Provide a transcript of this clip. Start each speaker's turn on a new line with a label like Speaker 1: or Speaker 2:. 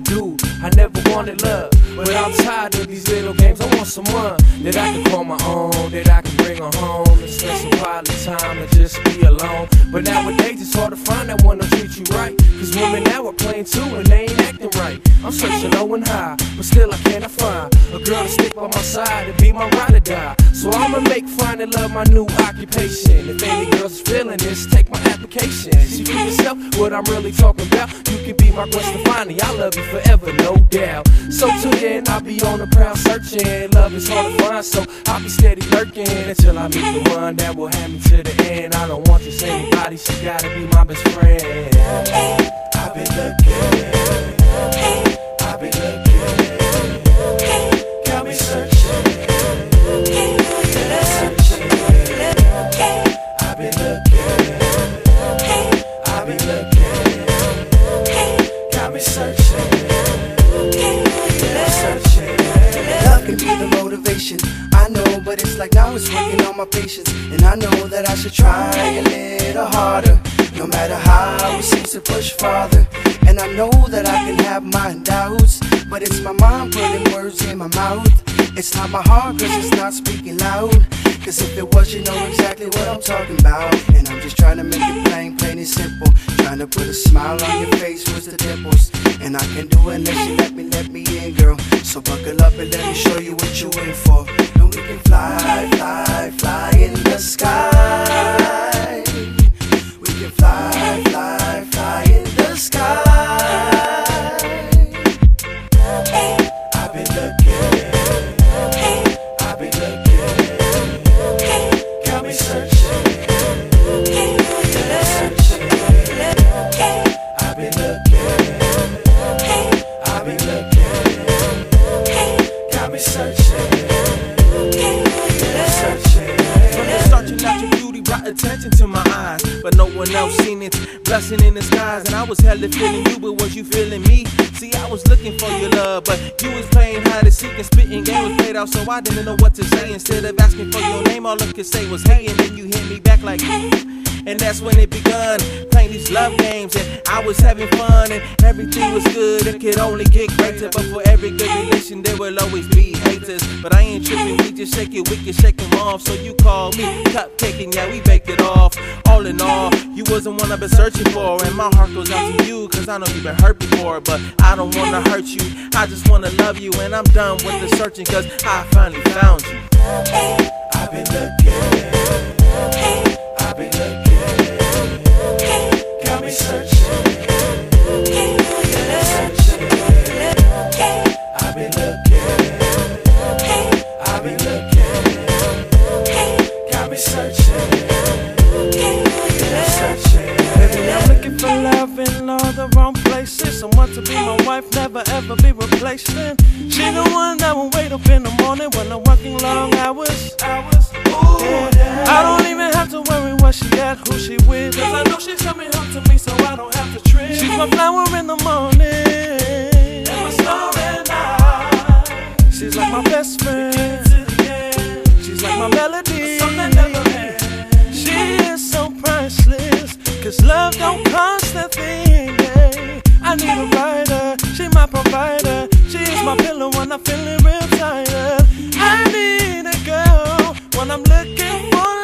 Speaker 1: of dude. I never wanted love, but I'm tired of these little games. I want someone that I can call my own, that I can bring her home and spend some quality time and just be alone. But nowadays it's hard to find that one that'll treat you right, cause women now are playing too and they ain't acting right. I'm searching low and high, but still I cannot find a girl to stick by my side and be my ride or die. So I'ma make finding love my new occupation. If any girls is feeling this, take my application. See for yourself what I'm really talking about. You can be my Gwen Stefani, I love you forever, no doubt. So till then I'll be on the prowl searching. Love is hard to find, so I'll be steady lurking until I meet the one that will have me to the end. I don't want just anybody, she gotta be my best friend. I've been looking, I've been looking, got me searching, searching. I've been looking, I've been looking, got me searching, searching.
Speaker 2: Love can be the motivation, I know, but it's like now it's working on my patience. And I know that I should try a little harder, no matter how it seems to push farther. And I know that I can have my doubts, but it's my mind putting words in my mouth. It's not my heart, cause it's not speaking loud. Cause if it was, you know exactly what I'm talking about. And I'm just trying to make it plain, plain and simple. Trying to put a smile on your face with the dimples. And I can do it unless you let me in, girl. So buckle up and let me show you what you in for. And we can fly, fly, fly in the sky. We can fly, fly, fly in the sky. I've been looking, I've been looking, got me searching, searching. I've been looking, I've been looking, got me searching, searching.
Speaker 1: From the start you left your beauty brought attention to my eyes, but no one else seen it, blessing in disguise. And I was hella feeling you, but was you feeling me? See, I was looking for your love, but you was playing hide and seek and spitting game was played out, so I didn't know what to say. Instead of asking for your name, all I could say was hey, and then you hit me back like and that's when it begun, playing these love games. And I was having fun and everything was good. It could only get greater, but for every good relation there will always be haters. But I ain't tripping, we just shake it, we can shake them off. So you call me cupcake and yeah, we baked it off. All in all, you wasn't one I've been searching for, and my heart goes out to you, cause I know you've been hurt before. But I don't wanna hurt you, I just wanna love you. And I'm done with the searching, cause I finally found you.
Speaker 2: I've been looking, I've been looking, got me searching, searching. I've been looking, I've been looking, got me searching, searching.
Speaker 3: Baby, I'm looking for love in all the wrong places. Someone to be my wife, never ever be replaced. She the one that will wait up in the morning when I'm working long hours. Yeah. I don't even have to worry where she at, who she with, cause I know she's coming home to me, so I don't have to trip. She's my flower in the morning and my star at night. She's like my best friend, she's like my melody. She is so priceless, cause love don't cost a thing. Yeah. I need a rider, she my provider. She is my pillow when I'm feeling real tired. I need a girl when I'm looking for